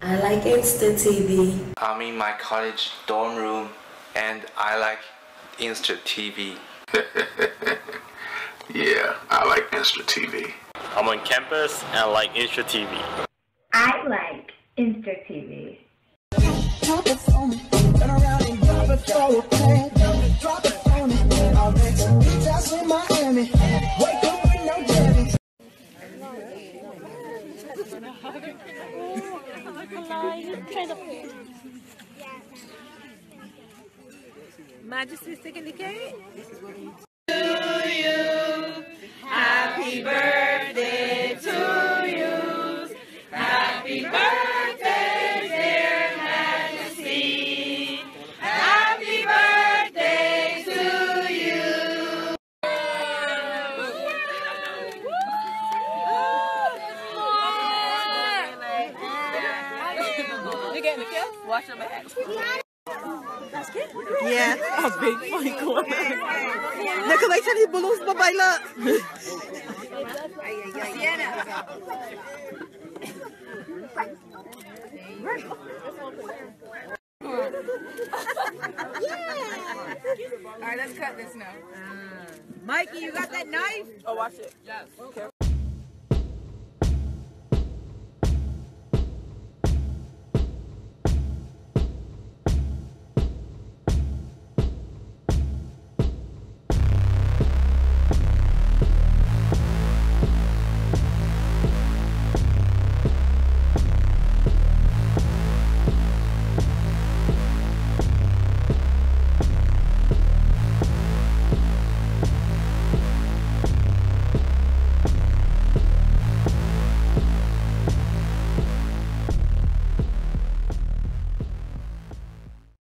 I like Instra-TV. I'm in my college dorm room and I like Instra-TV. Yeah, I like Instra-TV. I'm on campus and I like Instra-TV. I like Instra-TV. Majesty sticking the cake. To you, happy birthday to you, happy birthday, dear Majesty, happy birthday to you. You getting the kiss? Wash your back. Yeah, a big funny corner. Nakalagay ni balloons pa baila. Alright, let's cut this now. Mikey, you got that knife? Oh, watch it. Yes. Okay.